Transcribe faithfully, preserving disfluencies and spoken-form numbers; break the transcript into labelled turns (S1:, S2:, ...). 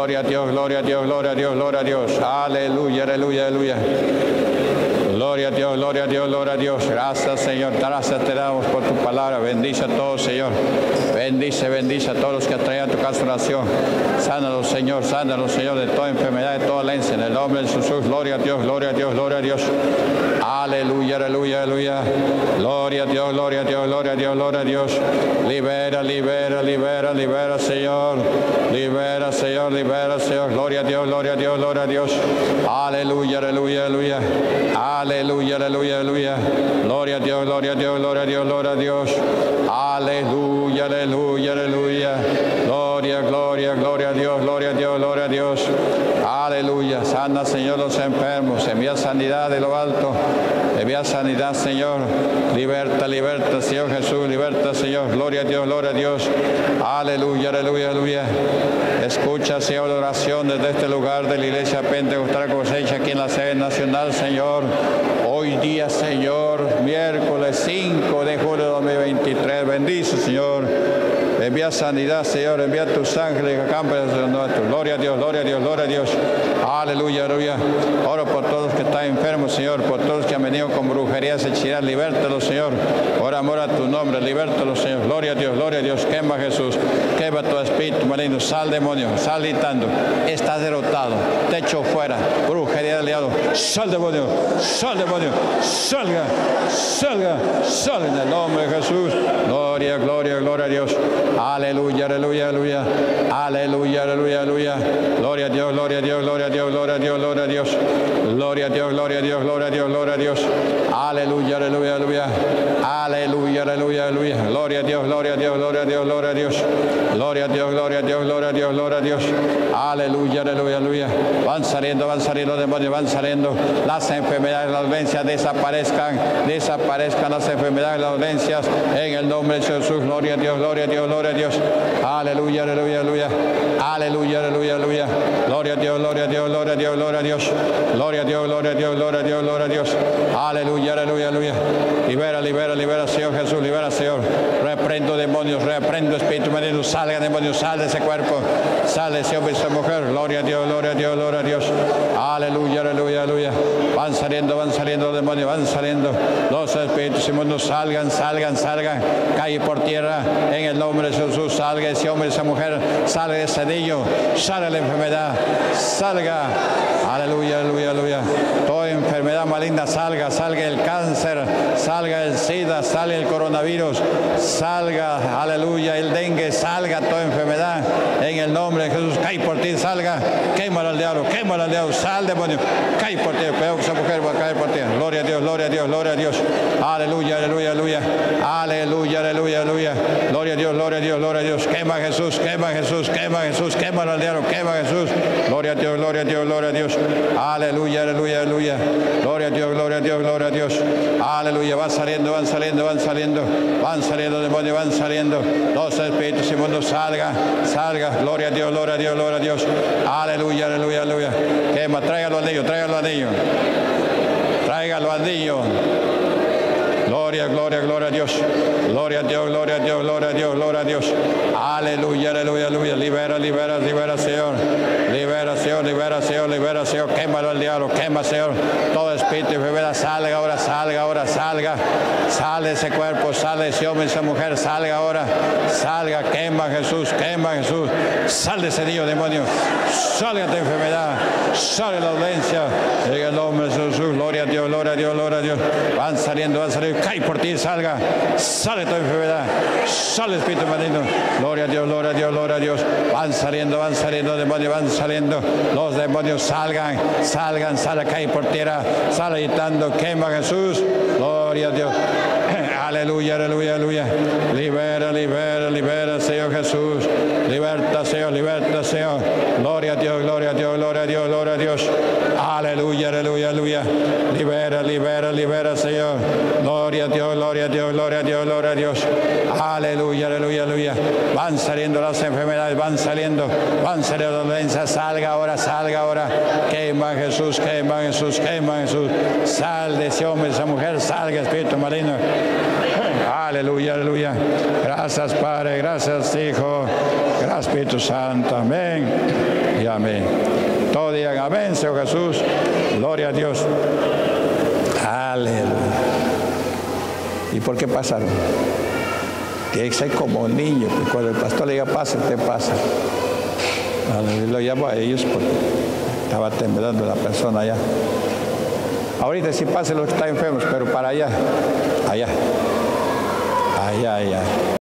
S1: Gloria a Dios, gloria a Dios, gloria a Dios, gloria a Dios. Aleluya, aleluya, aleluya. Gloria a Dios, gloria a Dios, gloria a Dios. Gracias, Señor. Gracias te damos por tu palabra. Bendice a todos, Señor. Bendice, bendice a todos los que traen a tu casa oración. Sánalos, Señor. Sánalos, Señor, de toda enfermedad, de toda dolencia. En el nombre de Jesús. Gloria a Dios, gloria a Dios, gloria a Dios. Aleluya, aleluya, aleluya. Gloria a Dios, gloria a Dios, gloria a Dios, gloria a Dios. Libera, libera, libera, libera, Señor. Libera, Señor, libera, Señor. Gloria a Dios, gloria a Dios, gloria a Dios. Aleluya, aleluya, aleluya. Aleluya, aleluya, aleluya. Gloria a Dios, gloria a Dios, gloria a Dios, gloria a Dios. Aleluya, aleluya, aleluya. Gloria, gloria, gloria a Dios, gloria a Dios, gloria a Dios. Aleluya. Sana, Señor, los enfermos. Envía sanidad de lo alto. Envía sanidad, Señor. Liberta, liberta, Señor Jesús. Liberta, Señor. Gloria a Dios, gloria a Dios. Aleluya, aleluya, aleluya. Escucha, Señor, la oración desde este lugar de la Iglesia Pentecostal Cosecha aquí en la sede nacional, Señor. Hoy día, Señor, miércoles cinco de julio de dos mil veintitrés. Bendice, Señor. Envía sanidad, Señor. Envía tus ángeles que acampen sobre nosotros. Gloria a Dios, gloria a Dios, gloria a Dios. Aleluya, aleluya. Oro por todos los que están enfermos, Señor. Por todos los que han venido con brujerías, hechicerías. Libértalos, Señor. Por amor a tu nombre. Libértalos, Señor. Gloria a Dios, gloria a Dios. Quema, Jesús. Quema tu espíritu maligno. Sal, demonio. Sal gritando. Estás derrotado. Te echo fuera. Brujería del diablo. Sal, demonio. Sal, demonio. Salga. Salga. Salga en el nombre de Jesús. Gloria, gloria, gloria a Dios. Aleluya, aleluya, aleluya. Aleluya, aleluya, aleluya. Gloria a Dios, gloria a Dios, gloria a Dios, gloria a Dios, gloria a Dios. Gloria a Dios, gloria a Dios, gloria a Dios, gloria a Dios. Aleluya, aleluya, aleluya. Aleluya, aleluya, aleluya. Gloria a Dios, gloria a Dios, gloria a Dios, gloria a Dios. Gloria a Dios, gloria a Dios, gloria a Dios, gloria a Dios. Aleluya, aleluya, aleluya. Van saliendo, van saliendo demonios, van saliendo. Las enfermedades, las dolencias desaparezcan, desaparezcan las enfermedades, las dolencias en el nombre de Jesús. Gloria a Dios, gloria a Dios, gloria a Dios. Aleluya, aleluya, aleluya. Aleluya, aleluya, aleluya. Gloria a Dios, gloria a Dios, gloria a Dios, gloria a Dios. Gloria a Dios, gloria a Dios, gloria a Dios, gloria a Dios. Aleluya, aleluya, aleluya. Libera, libera, libera, Señor Jesús, libera, Señor. Reprendo demonios, reprendo espíritu maligno. Salga demonios, sal de ese cuerpo. Sale ese hombre y esa mujer. Gloria a Dios, gloria a Dios, gloria a Dios. Aleluya, aleluya, aleluya. Van saliendo, van saliendo los demonios, van saliendo. Los espíritus inmundos salgan, salgan, salgan. Cae por tierra en el nombre de Jesús. Salga ese hombre y esa mujer. Salga ese niño. Salga la enfermedad. Salga. Aleluya, aleluya, aleluya. Toda enfermedad maligna salga, salga el cáncer, salga el SIDA, salga el coronavirus, salga, aleluya, el dengue, salga toda enfermedad en el nombre de Jesús. Cae por ti, salga, quémala al diablo, quémala al diablo, sal demonio, cae por ti, peor que esa mujer va a caer por ti. Gloria a Dios, gloria a Dios, gloria a Dios. Aleluya, aleluya, aleluya. Aleluya, aleluya, aleluya. Gloria a Dios, gloria a Dios, gloria a Dios. Quema Jesús, quema Jesús, quema Jesús, quémala al diablo, quema Jesús. Gloria a Dios, gloria a Dios, gloria a Dios. Aleluya, aleluya, aleluya. Gloria a Dios, gloria a Dios, gloria a Dios. Aleluya, van saliendo, van saliendo, van saliendo. Van saliendo demonios, van saliendo. Los espíritus inmundos salga, salga. Gloria a Dios, gloria a Dios, gloria a Dios. Aleluya, aleluya, aleluya. Quema, tráigalo al niño, tráigalo al niño. Tráigalo al niño. Gloria, gloria, gloria a Dios. Gloria a Dios, gloria a Dios, gloria a Dios, gloria a Dios. Aleluya, aleluya, aleluya. Libera, libera, libera, Señor. Libera, Señor, libera, Señor, libera, Señor. Quémalo al diablo, quema, Señor. Todo espíritu y enfermedad salga ahora, salga ahora, salga. Sale ese cuerpo, sale ese hombre, esa mujer, salga ahora. Salga, quema Jesús, quema Jesús. Sal de ese niño, demonio. Salga de enfermedad. Sale la dolencia. En el nombre de Jesús. Gloria a Dios, gloria a Dios, gloria a Dios. Van saliendo, van saliendo. Cae por ti, salga. Sale tu enfermedad. Sale espíritu maligno. Gloria a Dios, gloria a Dios, gloria a Dios. Van saliendo, van saliendo demonios, van saliendo. Los demonios salgan, salgan, salgan, cae por tierra. Sale gritando, quema Jesús. Gloria a Dios. Aleluya, aleluya, aleluya. Libera, libera, libera, Señor Jesús. Liberta, Señor, liberta, Señor. Gloria a Dios, gloria a Dios, gloria a Dios, gloria a Dios. Aleluya, aleluya, aleluya. Libera, libera, libera, Señor. Gloria a Dios, gloria a Dios, gloria a Dios, gloria a Dios. Aleluya, aleluya, aleluya. Van saliendo las enfermedades, van saliendo, van saliendo las dolencias. Salga ahora, salga ahora. Quema Jesús, quema Jesús, quema Jesús. Sal de ese hombre, esa mujer, salga espíritu maligno. Aleluya, aleluya. Gracias, Padre. Gracias, Hijo. Gracias. Espíritu Santo, amén y amén. Todos digan amén, Señor Jesús. Gloria a Dios. Aleluya. ¿Y por qué pasaron? Tiene que ser como niño, porque cuando el pastor le diga pase, te pasa. Aleluya. Lo llamo a ellos porque estaba temblando la persona allá. Ahorita sí pasen los que están enfermos, pero para allá, allá, allá, allá.